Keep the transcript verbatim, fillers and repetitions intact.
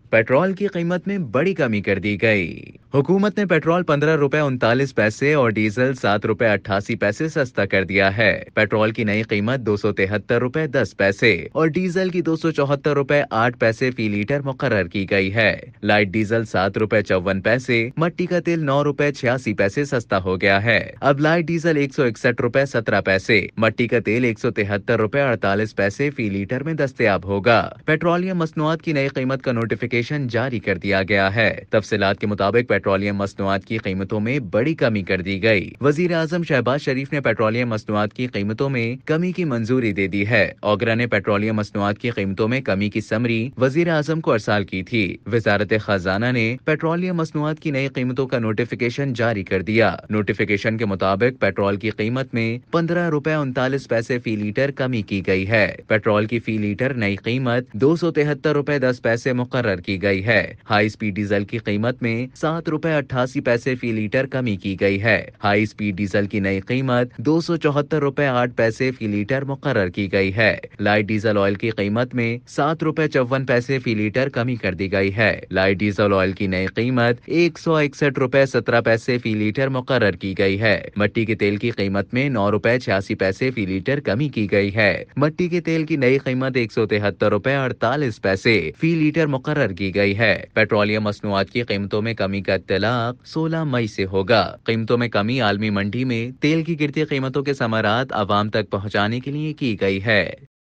Petrol की कीमत में बड़ी कमी कर दी गई। हुकूमत ने पेट्रोल पंद्रह रुपए उनतालीस पैसे और डीजल सात रुपए अट्ठासी पैसे सस्ता कर दिया है। पेट्रोल की नई कीमत दो सौ तिहत्तर रुपए दस पैसे और डीजल की दो सौ चौहत्तर रुपए आठ पैसे फी लीटर मुकर्रर की गई है। लाइट डीजल सात रुपए चौवन पैसे, मट्टी का तेल नौ रुपए छियासी पैसे सस्ता हो गया है। अब लाइट डीजल एक सौ इकसठ रुपए सत्रह पैसे, मट्टी का तेल एक सौ तिहत्तर रुपए अड़तालीस पैसे फी लीटर में दस्तयाब होगा। पेट्रोलियम मसनूआत की नई कीमत का नोटिफिकेशन जारी कर दिया गया है। तफसीलात के मुताबिक पेट्रोलियम मसनूआत की कीमतों में बड़ी कमी कर दी गई। वजीर आजम शहबाज शरीफ ने पेट्रोलियम मसनूआत की कीमतों में कमी की मंजूरी दे दी है। ओगरा ने पेट्रोलियम मसनूआत की कीमतों में कमी की समरी वजीर आजम को अरसाल की थी। वजारत खजाना ने पेट्रोलियम मसनूआत की नई कीमतों का नोटिफिकेशन जारी कर दिया। नोटिफिकेशन के मुताबिक पेट्रोल की कीमत में पंद्रह रुपए उनतालीस पैसे फी लीटर कमी की गई है। पेट्रोल की फी लीटर नई कीमत दो सौ तिहत्तर रुपए दस पैसे मुकर्रर की गई है। हाई स्पीड डीजल की कीमत में सात रुपए अट्ठासी पैसे फी लीटर कमी की गई है। हाई स्पीड डीजल की नई कीमत दो सौ चौहत्तर रुपए आठ पैसे फी लीटर मुकर्रर की गई है। लाइट डीजल ऑयल की कीमत में सात रुपए चौवन पैसे फी लीटर कमी कर दी गई है। लाइट डीजल ऑयल की नई कीमत एक सौ इकसठ रुपए सत्रह पैसे फी लीटर मुकर्रर की गई है। मट्टी के तेल की कीमत में नौ रुपए छियासी पैसे फी लीटर कमी की गई है। मट्टी के तेल की नई कीमत एक सौ तिहत्तर रुपए अड़तालीस पैसे फी लीटर मुकर्रर की गई है। पेट्रोलियम मसनूआत की कीमतों में कमी का इत्तलाक सोलह मई से होगा। कीमतों में कमी आलमी मंडी में तेल की गिरती कीमतों के समरात आवाम तक पहुंचाने के लिए की गई है।